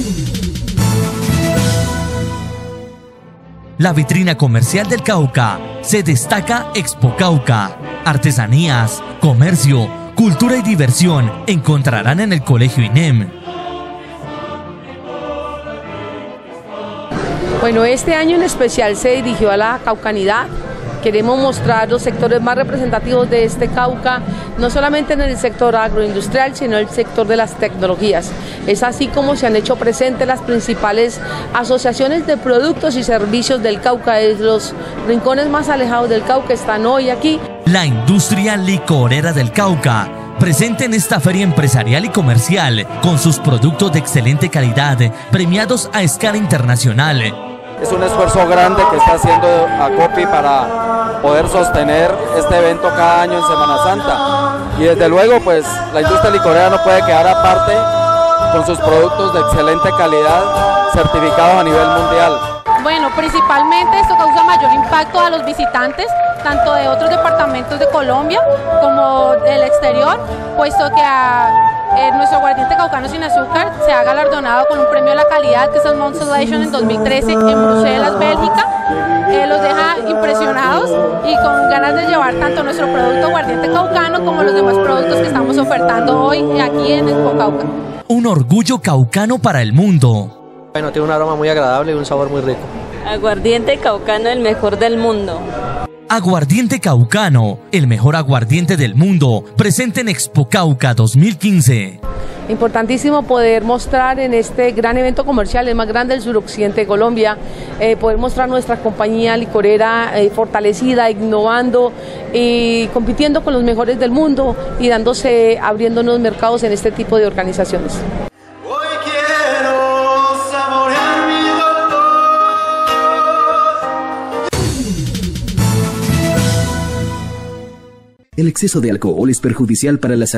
La vitrina comercial del Cauca se destaca Expo Cauca. Artesanías, comercio, cultura y diversión encontrarán en el Colegio INEM. Bueno, este año en especial se dirigió a la caucanidad. Queremos mostrar los sectores más representativos de este Cauca, no solamente en el sector agroindustrial, sino en el sector de las tecnologías. Es así como se han hecho presentes las principales asociaciones de productos y servicios del Cauca. Desde los rincones más alejados del Cauca están hoy aquí. La industria licorera del Cauca, presente en esta feria empresarial y comercial, con sus productos de excelente calidad, premiados a escala internacional. Es un esfuerzo grande que está haciendo Acopi para poder sostener este evento cada año en Semana Santa. Y desde luego, pues, la industria licorera no puede quedar aparte con sus productos de excelente calidad, certificados a nivel mundial. Bueno, principalmente esto causa mayor impacto a los visitantes, tanto de otros departamentos de Colombia como del exterior, puesto que nuestro aguardiente caucano sin azúcar se ha galardonado con un premio a la calidad, que es el Monstellation en 2013 en Bruselas, Bélgica. Los deja impresionados y con ganas de llevar tanto nuestro producto aguardiente caucano como los demás productos que estamos ofertando hoy aquí en Expo Cauca. Un orgullo caucano para el mundo. Bueno, tiene un aroma muy agradable y un sabor muy rico. Aguardiente caucano, el mejor del mundo. Aguardiente Caucano, el mejor aguardiente del mundo, presente en Expo Cauca 2015. Importantísimo poder mostrar en este gran evento comercial, el más grande del suroccidente de Colombia, poder mostrar nuestra compañía licorera fortalecida, innovando y compitiendo con los mejores del mundo y abriéndonos mercados en este tipo de organizaciones. El exceso de alcohol es perjudicial para la salud.